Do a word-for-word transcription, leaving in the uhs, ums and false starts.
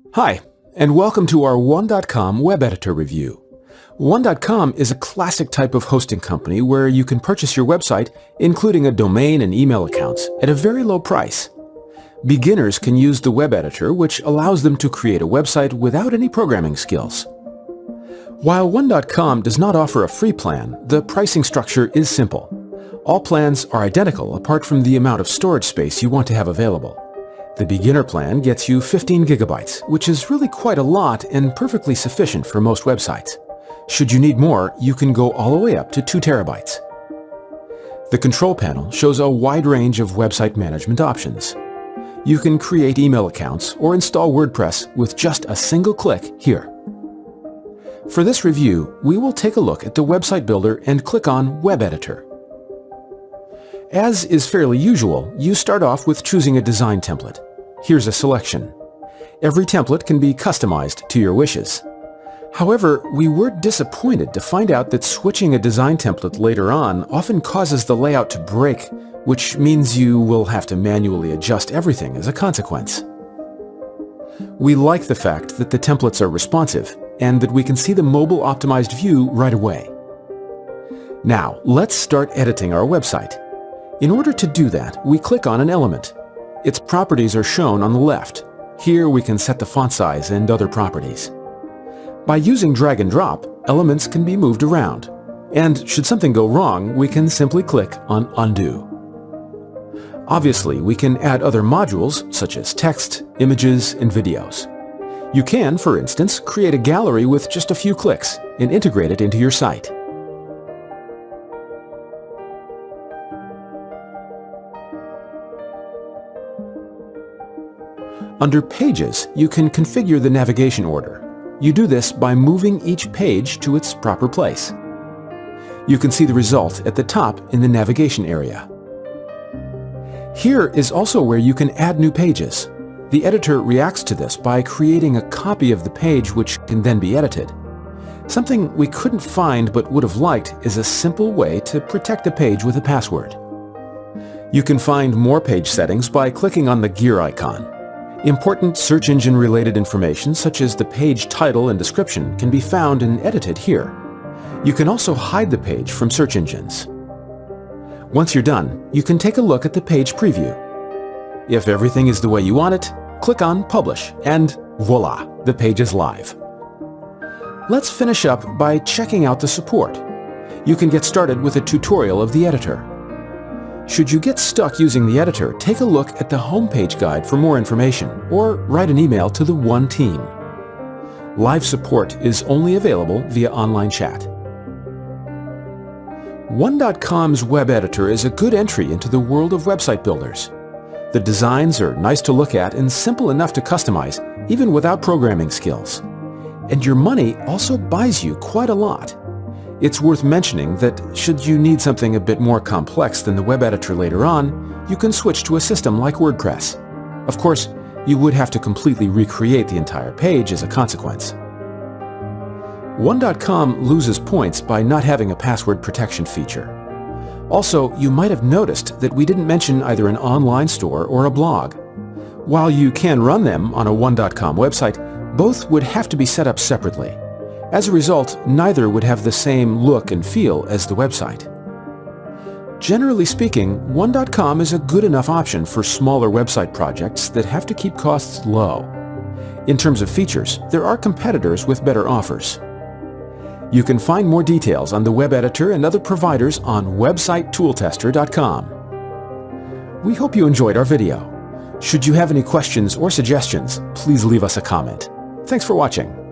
Hi, and welcome to our one dot com web editor review. one dot com is a classic type of hosting company where you can purchase your website, including a domain and email accounts, at a very low price. Beginners can use the web editor, which allows them to create a website without any programming skills. While one dot com does not offer a free plan, the pricing structure is simple. All plans are identical apart from the amount of storage space you want to have available. The beginner plan gets you fifteen gigabytes, which is really quite a lot and perfectly sufficient for most websites. Should you need more, you can go all the way up to two terabytes. The control panel shows a wide range of website management options. You can create email accounts or install WordPress with just a single click here. For this review, we will take a look at the website builder and click on Web Editor. As is fairly usual, you start off with choosing a design template. Here's a selection. Every template can be customized to your wishes. However, we were disappointed to find out that switching a design template later on often causes the layout to break, which means you will have to manually adjust everything as a consequence. We like the fact that the templates are responsive and that we can see the mobile-optimized view right away. Now, let's start editing our website. In order to do that, we click on an element. Its properties are shown on the left. Here we can set the font size and other properties. By using drag and drop, elements can be moved around. And should something go wrong, we can simply click on Undo. Obviously, we can add other modules such as text, images, and videos. You can, for instance, create a gallery with just a few clicks and integrate it into your site. Under Pages, you can configure the navigation order. You do this by moving each page to its proper place. You can see the result at the top in the navigation area. Here is also where you can add new pages. The editor reacts to this by creating a copy of the page which can then be edited. Something we couldn't find but would have liked is a simple way to protect a page with a password. You can find more page settings by clicking on the gear icon. Important search engine related information such as the page title and description can be found and edited here. You can also hide the page from search engines. Once you're done, you can take a look at the page preview. If everything is the way you want it, click on Publish and voila, the page is live. Let's finish up by checking out the support. You can get started with a tutorial of the editor. Should you get stuck using the editor, take a look at the homepage guide for more information or write an email to the One team. Live support is only available via online chat. one dot com's web editor is a good entry into the world of website builders. The designs are nice to look at and simple enough to customize, even without programming skills. And your money also buys you quite a lot. It's worth mentioning that should you need something a bit more complex than the web editor later on, you can switch to a system like WordPress. Of course, you would have to completely recreate the entire page as a consequence. one dot com loses points by not having a password protection feature. Also, you might have noticed that we didn't mention either an online store or a blog. While you can run them on a one dot com website, both would have to be set up separately. As a result, neither would have the same look and feel as the website. Generally speaking, one dot com is a good enough option for smaller website projects that have to keep costs low. In terms of features, there are competitors with better offers. You can find more details on the web editor and other providers on website tool tester dot com. We hope you enjoyed our video. Should you have any questions or suggestions, please leave us a comment. Thanks for watching.